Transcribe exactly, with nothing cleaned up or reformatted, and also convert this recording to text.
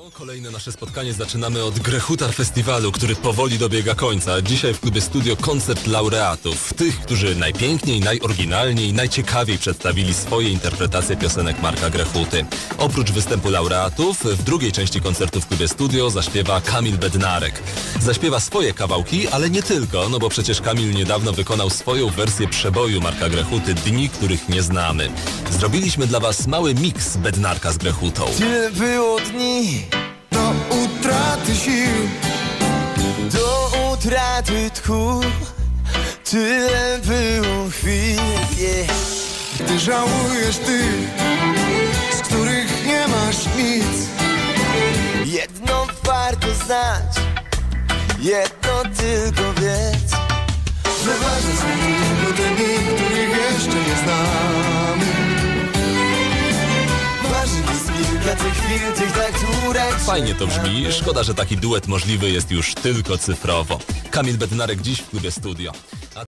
Kolejne nasze spotkanie zaczynamy od Grechutar Festiwalu, który powoli dobiega końca. Dzisiaj w klubie Studio koncert laureatów. Tych, którzy najpiękniej, najoryginalniej, najciekawiej przedstawili swoje interpretacje piosenek Marka Grechuty. Oprócz występu laureatów, w drugiej części koncertu w klubie Studio zaśpiewa Kamil Bednarek. Zaśpiewa swoje kawałki, ale nie tylko, no bo przecież Kamil niedawno wykonał swoją wersję przeboju Marka Grechuty Dni, których nie znamy. Zrobiliśmy dla was mały miks Bednarka z Grechutą. Tyle było dni do utraty sił, do utraty tchu. Tyle było chwil, yeah. Gdy żałujesz tych, z których nie masz nic. Jedno warto znać, jedno tylko wiedz, że ważne są tylko te dni, których jeszcze nie znamy. Chwil, tych tak Fajnie to brzmi, szkoda, że taki duet możliwy jest już tylko cyfrowo. Kamil Bednarek dziś w klubie Studio.